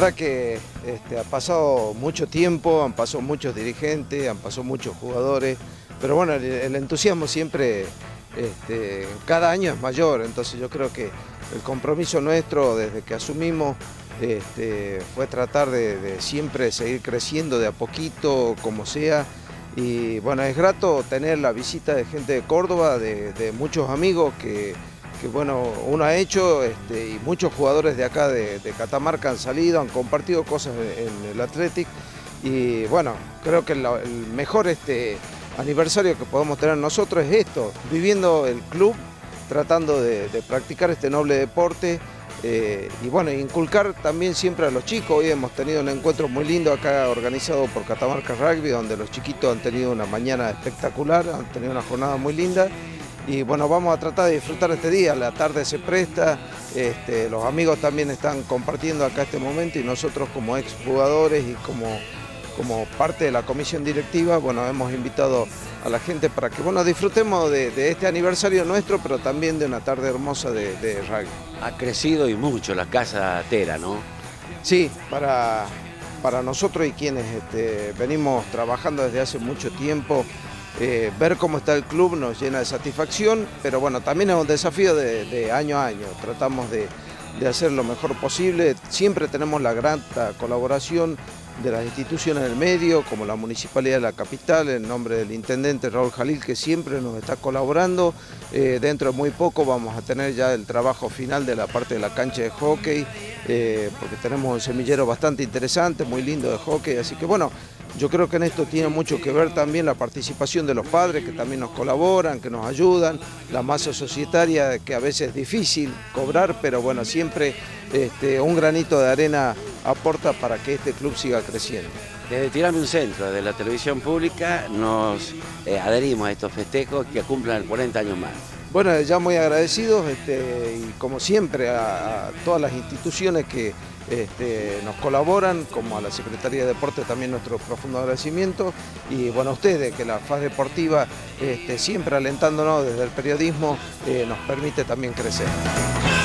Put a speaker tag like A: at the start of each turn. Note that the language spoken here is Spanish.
A: verdad que ha pasado mucho tiempo, han pasado muchos dirigentes, han pasado muchos jugadores, pero bueno, el entusiasmo siempre cada año es mayor, entonces yo creo que el compromiso nuestro desde que asumimos fue tratar de siempre seguir creciendo de a poquito, como sea. Y bueno, es grato tener la visita de gente de Córdoba, de muchos amigos que bueno, uno ha hecho y muchos jugadores de acá de Catamarca han salido, han compartido cosas en el Athletic y bueno, creo que el mejor aniversario que podemos tener nosotros es esto, viviendo el club, tratando de practicar este noble deporte y bueno, inculcar también siempre a los chicos. Hoy hemos tenido un encuentro muy lindo acá organizado por Catamarca Rugby, donde los chiquitos han tenido una mañana espectacular, han tenido una jornada muy linda. Y bueno, vamos a tratar de disfrutar este día, la tarde se presta, los amigos también están compartiendo acá este momento y nosotros como exjugadores y como parte de la comisión directiva, bueno, hemos invitado a la gente para que bueno, disfrutemos de este aniversario nuestro, pero también de una tarde hermosa de rugby.
B: Ha crecido y mucho la casa Tera, ¿no?
A: Sí, para nosotros y quienes venimos trabajando desde hace mucho tiempo, ver cómo está el club nos llena de satisfacción, pero bueno, también es un desafío de año a año. Tratamos de hacer lo mejor posible. Siempre tenemos la grata colaboración de las instituciones del medio, como la Municipalidad de la Capital, en nombre del Intendente Raúl Jalil, que siempre nos está colaborando. Dentro de muy poco vamos a tener ya el trabajo final de la parte de la cancha de hockey, porque tenemos un semillero bastante interesante, muy lindo de hockey, así que bueno, yo creo que en esto tiene mucho que ver también la participación de los padres, que también nos colaboran, que nos ayudan, la masa societaria, que a veces es difícil cobrar, pero bueno, siempre un granito de arena aporta para que este club siga creciendo.
B: Desde Tirame un Centro, desde la televisión pública, nos adherimos a estos festejos que cumplan 40 años más.
A: Bueno, ya muy agradecidos y como siempre a todas las instituciones que nos colaboran, como a la Secretaría de Deportes también nuestro profundo agradecimiento y bueno, a ustedes que la FAS Deportiva siempre alentándonos desde el periodismo nos permite también crecer.